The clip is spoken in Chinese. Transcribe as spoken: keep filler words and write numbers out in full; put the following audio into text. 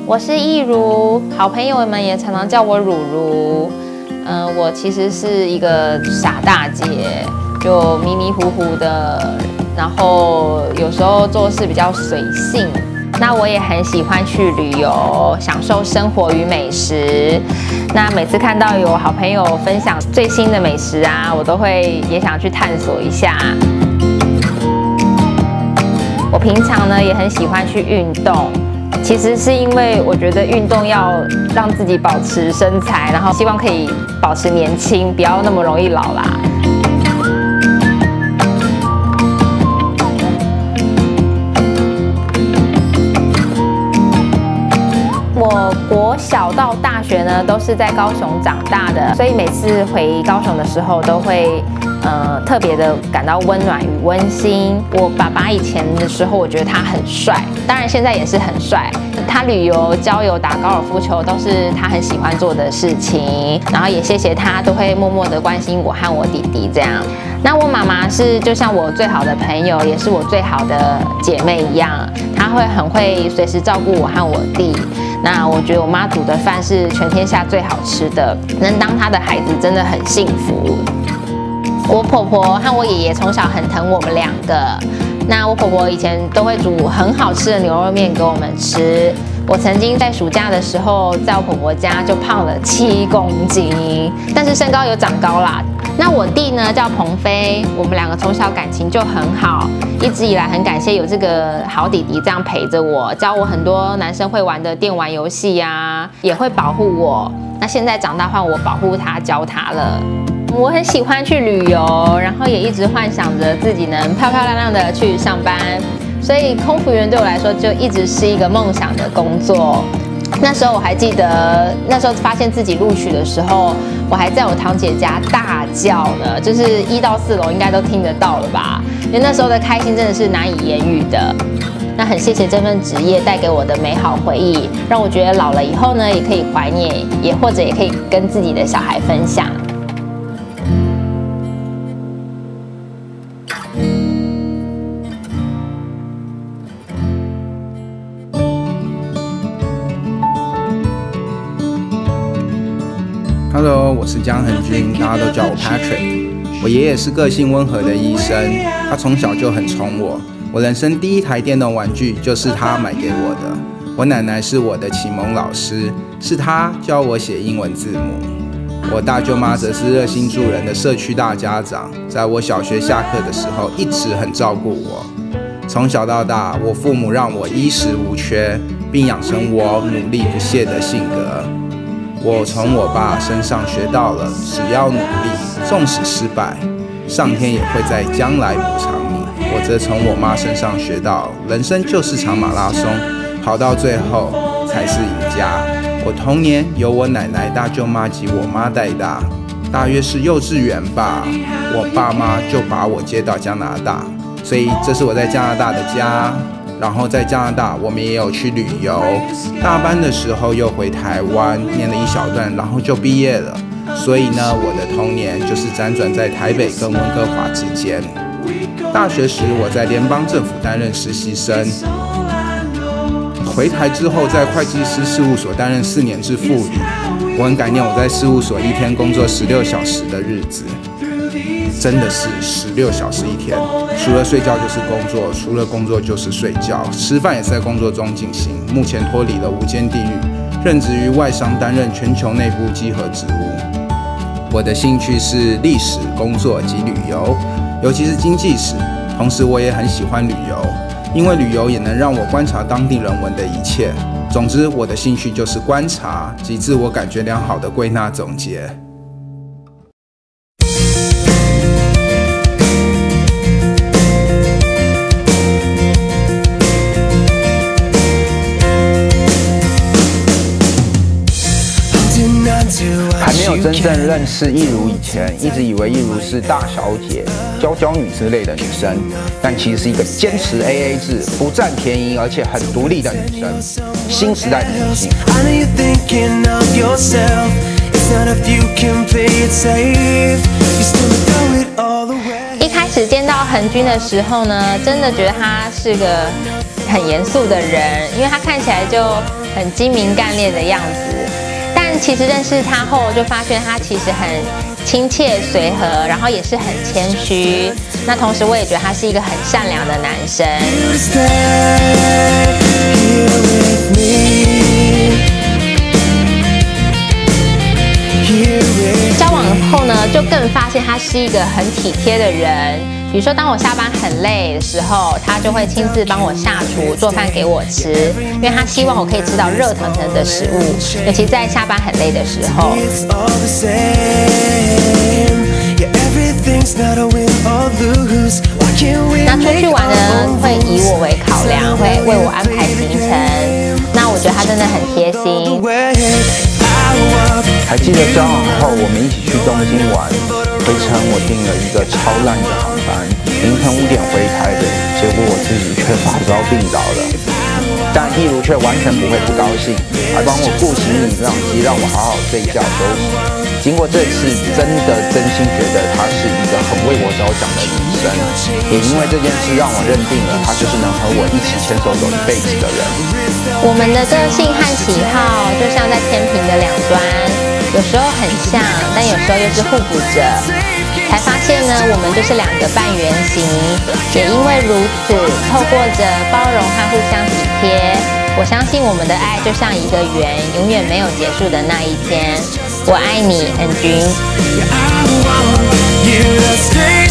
我是易如，好朋友们也常常叫我汝如。嗯、呃，我其实是一个傻大姐，就迷迷糊糊的，然后有时候做事比较随性。那我也很喜欢去旅游，享受生活与美食。那每次看到有好朋友分享最新的美食啊，我都会也想去探索一下。我平常呢也很喜欢去运动。其实是因为我觉得运动要让自己保持身材，然后希望可以保持年轻，不要那么容易老啦。我国小到大学呢都是在高雄长大的，所以每次回高雄的时候都会呃特别的感到温暖与温馨。我爸爸以前的时候，我觉得他很帅，当然现在也是很帅。他旅游、郊游、打高尔夫球都是他很喜欢做的事情，然后也谢谢他都会默默的关心我和我弟弟这样。那我妈妈是就像我最好的朋友，也是我最好的姐妹一样，她会很会随时照顾我和我弟。那我觉得我妈煮的饭是全天下最好吃的，能当她的孩子真的很幸福。我婆婆和我爷爷从小很疼我们两个。那我婆婆以前都会煮很好吃的牛肉面给我们吃。我曾经在暑假的时候，在我婆婆家就胖了七公斤，但是身高有长高啦。那我弟呢叫鹏飞，我们两个从小感情就很好，一直以来很感谢有这个好弟弟这样陪着我，教我很多男生会玩的电玩游戏呀，也会保护我。那现在长大换我保护他，教他了。我很喜欢去旅游，然后也一直幻想着自己能漂漂亮亮的去上班，所以空服员对我来说就一直是一个梦想的工作。那时候我还记得，那时候发现自己录取的时候，我还在我堂姐家大叫呢，就是一到四楼应该都听得到了吧？因为那时候的开心真的是难以言语的。那很谢谢这份职业带给我的美好回忆，让我觉得老了以后呢，也可以怀念，也或者也可以跟自己的小孩分享。 Hello， 我是江恒君，大家都叫我 Patrick。我爷爷是个性温和的医生，他从小就很宠我。我人生第一台电动玩具就是他买给我的。我奶奶是我的启蒙老师，是她教我写英文字母。我大舅妈则是热心助人的社区大家长，在我小学下课的时候一直很照顾我。从小到大，我父母让我衣食无缺，并养成我努力不懈的性格。我从我爸身上学到了，只要努力，纵使失败，上天也会在将来补偿你。我则从我妈身上学到，人生就是场马拉松，跑到最后才是赢家。我童年由我奶奶、大舅妈及我妈带大，大约是幼稚园吧，我爸妈就把我接到加拿大，所以这是我在加拿大的家。然后在加拿大，我们也有去旅游。大班的时候又回台湾念了一小段，然后就毕业了。所以呢，我的童年就是辗转在台北跟温哥华之间。大学时，我在联邦政府担任实习生。回台之后，在会计师事务所担任四年制副理。我很感念我在事务所一天工作十六小时的日子。真的是十六小时一天，除了睡觉就是工作，除了工作就是睡觉，吃饭也是在工作中进行。目前脱离了无间地狱，任职于外商，担任全球内部稽核职务。我的兴趣是历史、工作及旅游，尤其是经济史。同时，我也很喜欢旅游，因为旅游也能让我观察当地人文的一切。总之，我的兴趣就是观察及自我感觉良好的归纳总结。还没有真正认识易如以前，一直以为易如是大小姐、娇娇女之类的女生，但其实是一个坚持 A A 制、不占便宜而且很独立的女生，新时代的女性。 一开始见到恒君的时候呢，真的觉得他是个很严肃的人，因为他看起来就很精明干练的样子。但其实认识他后，就发现他其实很亲切随和，然后也是很谦虚。那同时我也觉得他是一个很善良的男生。交往后呢，就更发现他是一个很体贴的人。比如说，当我下班很累的时候，他就会亲自帮我下厨做饭给我吃，因为他希望我可以吃到热腾腾的食物，尤其在下班很累的时候。那出去玩呢，会以我为考量，会为我安排行程。那我觉得他真的很贴心。 还记得交往后我们一起去东京玩，回程我订了一个超烂的航班，凌晨五点回台的，结果我自己却发烧病倒了。但一如却完全不会不高兴，还帮我顾行李让机，让我好好睡觉休息。经过这次，真的真心觉得她是一个很为我着想的女生，也因为这件事让我认定了她就是能和我一起牵手走一辈子的人。 我们的个性和喜好就像在天平的两端，有时候很像，但有时候又是互补着。才发现呢，我们就是两个半圆形。也因为如此，透过着包容和互相体贴，我相信我们的爱就像一个圆，永远没有结束的那一天。我爱你，恩君。